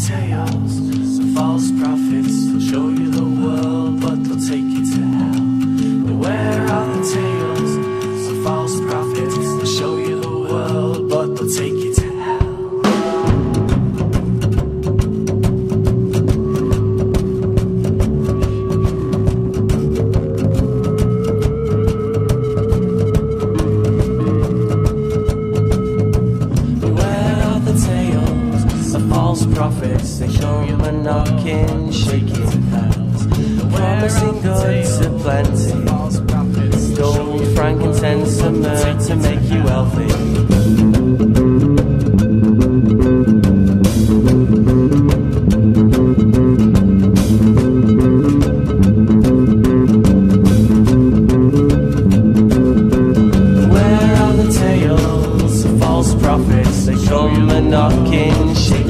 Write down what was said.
tales of false prophets. They'll show you the world, but they'll take you to hell. Beware of the tales of false prophets. They'll show you the world, but they'll take you to hell. Prophets, they show you a knocking, shaking house, promising goods of plenty, gold, frankincense, and myrrh to make you wealthy. Where are the tales of false prophets? They come a knocking, shaking